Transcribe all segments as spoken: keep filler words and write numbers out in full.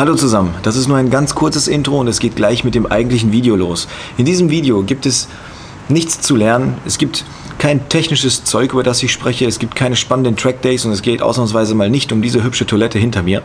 Hallo zusammen, das ist nur ein ganz kurzes Intro und es geht gleich mit dem eigentlichen Video los. In diesem Video gibt es nichts zu lernen, es gibt kein technisches Zeug, über das ich spreche, es gibt keine spannenden Trackdays und es geht ausnahmsweise mal nicht um diese hübsche Toilette hinter mir.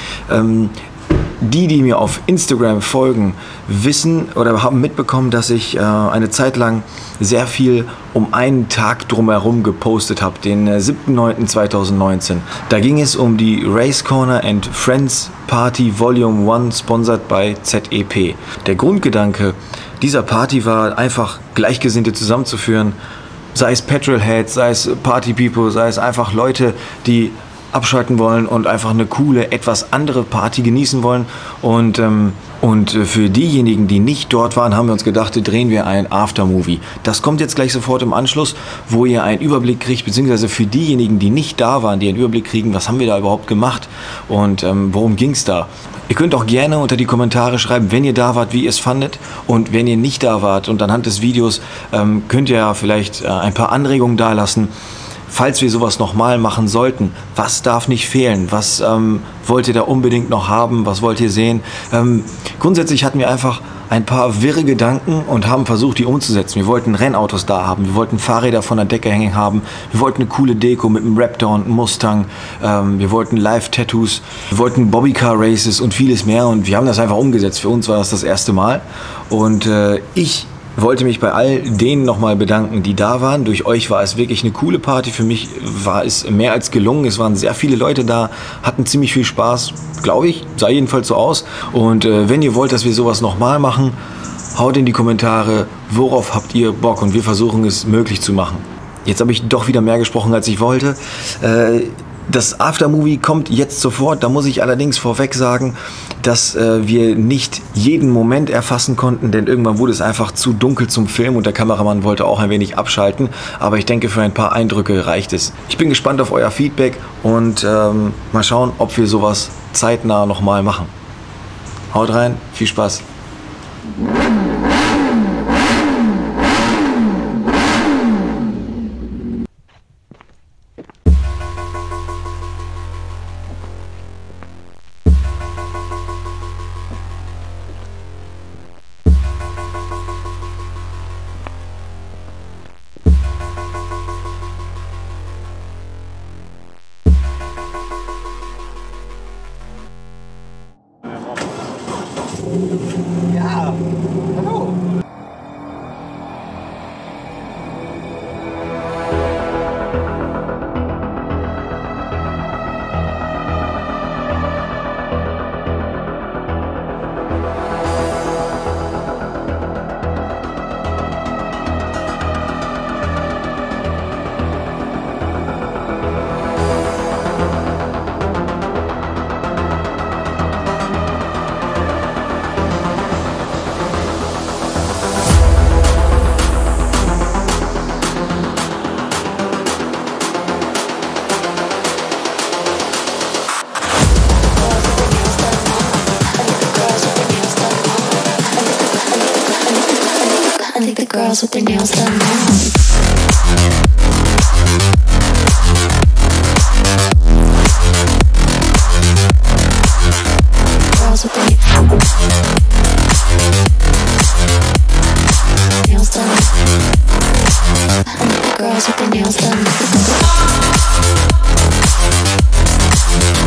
Ähm, Die, die mir auf Instagram folgen, wissen oder haben mitbekommen, dass ich äh, eine Zeit lang sehr viel um einen Tag drumherum gepostet habe, den äh, siebten neunten zweitausendneunzehn. Da ging es um die Race Corner and Friends Party Volume eins, sponsored by Z E P. Der Grundgedanke dieser Party war einfach, Gleichgesinnte zusammenzuführen, sei es Petrolheads, sei es Party People, sei es einfach Leute, die abschalten wollen und einfach eine coole, etwas andere Party genießen wollen. Und, ähm, und für diejenigen, die nicht dort waren, haben wir uns gedacht, drehen wir ein Aftermovie. Das kommt jetzt gleich sofort im Anschluss, wo ihr einen Überblick kriegt, beziehungsweise für diejenigen, die nicht da waren, die einen Überblick kriegen, was haben wir da überhaupt gemacht und ähm, worum ging es da. Ihr könnt auch gerne unter die Kommentare schreiben, wenn ihr da wart, wie ihr es fandet, und wenn ihr nicht da wart und anhand des Videos ähm, könnt ihr ja vielleicht äh, ein paar Anregungen dalassen. Falls wir sowas nochmal machen sollten, was darf nicht fehlen? Was ähm, wollt ihr da unbedingt noch haben? Was wollt ihr sehen? Ähm, grundsätzlich hatten wir einfach ein paar wirre Gedanken und haben versucht, die umzusetzen. Wir wollten Rennautos da haben, wir wollten Fahrräder von der Decke hängen haben, wir wollten eine coole Deko mit einem Raptor und einem Mustang, ähm, wir wollten Live-Tattoos, wir wollten Bobbycar-Races und vieles mehr, und wir haben das einfach umgesetzt. Für uns war das das erste Mal, und äh, ich wollte mich bei all denen nochmal bedanken, die da waren. Durch euch war es wirklich eine coole Party. Für mich war es mehr als gelungen. Es waren sehr viele Leute da, hatten ziemlich viel Spaß, glaube ich, sah jedenfalls so aus. Und äh, wenn ihr wollt, dass wir sowas nochmal machen, haut in die Kommentare, worauf habt ihr Bock, und wir versuchen es möglich zu machen. Jetzt habe ich doch wieder mehr gesprochen, als ich wollte. Äh, Das Aftermovie kommt jetzt sofort. Da muss ich allerdings vorweg sagen, dass äh, wir nicht jeden Moment erfassen konnten, denn irgendwann wurde es einfach zu dunkel zum Film und der Kameramann wollte auch ein wenig abschalten. Aber ich denke, für ein paar Eindrücke reicht es. Ich bin gespannt auf euer Feedback und ähm, mal schauen, ob wir sowas zeitnah nochmal machen. Haut rein, viel Spaß. Ja, hallo. I think the girls with their nails done now. Girls with their nails done. I think the girls with their nails done.